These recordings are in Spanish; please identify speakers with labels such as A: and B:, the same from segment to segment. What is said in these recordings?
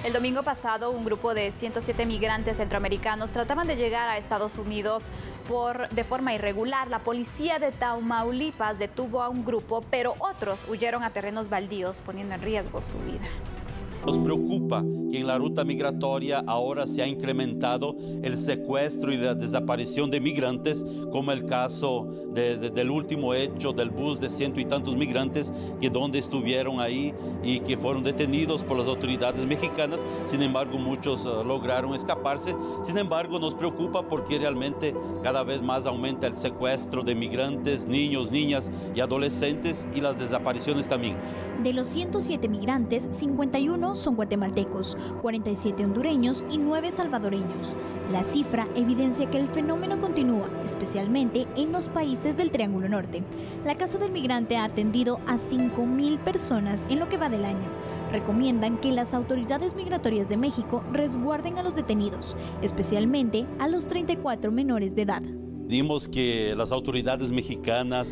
A: El domingo pasado, un grupo de 107 migrantes centroamericanos trataban de llegar a Estados Unidos de forma irregular. La policía de Tamaulipas detuvo a un grupo, pero otros huyeron a terrenos baldíos, poniendo en riesgo su vida.
B: Nos preocupa que en la ruta migratoria ahora se ha incrementado el secuestro y la desaparición de migrantes, como el caso del último hecho del bus de ciento y tantos migrantes donde estuvieron ahí y que fueron detenidos por las autoridades mexicanas. Sin embargo, muchos lograron escaparse. Sin embargo, nos preocupa porque realmente cada vez más aumenta el secuestro de migrantes, niños, niñas y adolescentes, y las desapariciones también.
C: De los 107 migrantes, 51 son guatemaltecos, 47 hondureños y 9 salvadoreños. La cifra evidencia que el fenómeno continúa, especialmente en los países del Triángulo Norte. La Casa del Migrante ha atendido a 5.000 personas en lo que va del año. Recomiendan que las autoridades migratorias de México resguarden a los detenidos, especialmente a los 34 menores de edad.
B: Pedimos que las autoridades mexicanas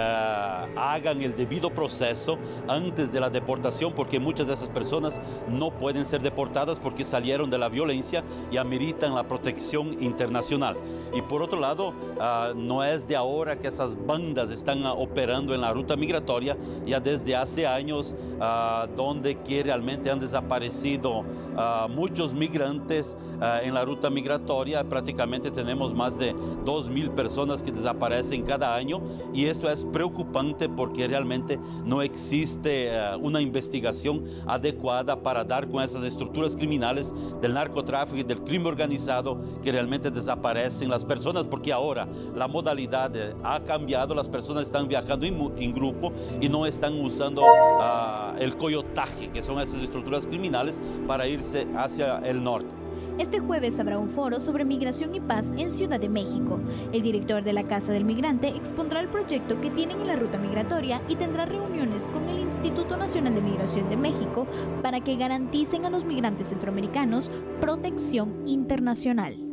B: hagan el debido proceso antes de la deportación, porque muchas de esas personas no pueden ser deportadas porque salieron de la violencia y ameritan la protección internacional. Y por otro lado, no es de ahora que esas bandas están operando en la ruta migratoria, ya desde hace años, donde realmente han desaparecido muchos migrantes en la ruta migratoria. Prácticamente tenemos más de 2.000 personas que desaparecen cada año, y esto es preocupante porque realmente no existe una investigación adecuada para dar con esas estructuras criminales del narcotráfico y del crimen organizado que realmente desaparecen las personas, porque ahora la modalidad ha cambiado, las personas están viajando en grupo y no están usando el coyotaje, que son esas estructuras criminales, para irse hacia el norte.
C: Este jueves habrá un foro sobre migración y paz en Ciudad de México. El director de la Casa del Migrante expondrá el proyecto que tienen en la ruta migratoria y tendrá reuniones con el Instituto Nacional de Migración de México para que garanticen a los migrantes centroamericanos protección internacional.